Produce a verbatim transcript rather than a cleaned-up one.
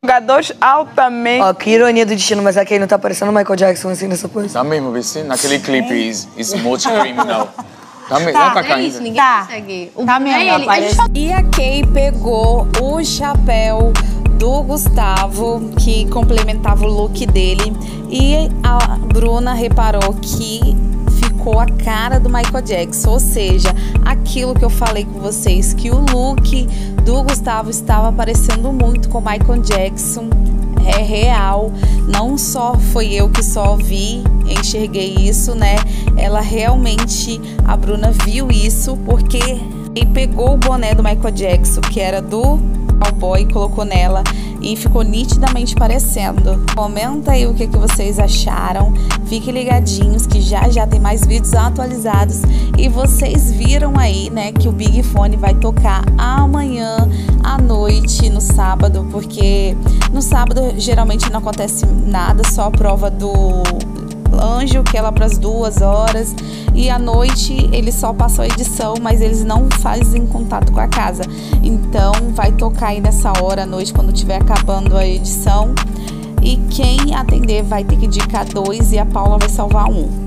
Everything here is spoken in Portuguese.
Jogadores altamente... Ó, que ironia do destino, mas aqui não tá parecendo o Michael Jackson assim nessa posição. Tá mesmo, vê se naquele clipe is, is multi-criminal. Tá mesmo, Tá, não tá é caindo. isso, ninguém Tá. consegue. O Tá bom mesmo, é ele. aparece. Ele E a Kay pegou o chapéu do Gustavo, que complementava o look dele, e a Bruna reparou que ficou a cara do Michael Jackson, ou seja, aquilo que eu falei com vocês, que o look do Gustavo estava parecendo muito com o Michael Jackson, é real, não só foi eu que só vi, enxerguei isso, né? Ela realmente, a Bruna viu isso, porque ele pegou o boné do Michael Jackson, que era do cowboy, colocou nela e ficou nitidamente parecendo. Comenta aí o que, que vocês acharam, fiquem ligadinhos que já já tem mais vídeos atualizados. E vocês viram aí, né, que o Big Fone vai tocar amanhã à noite, no sábado, porque no sábado geralmente não acontece nada, só a prova do Anjo, que é lá para as duas horas, e à noite eles só passam a edição, mas eles não fazem contato com a casa. Então vai tocar aí nessa hora à noite, quando estiver acabando a edição, e quem atender vai ter que indicar dois e a Paula vai salvar um.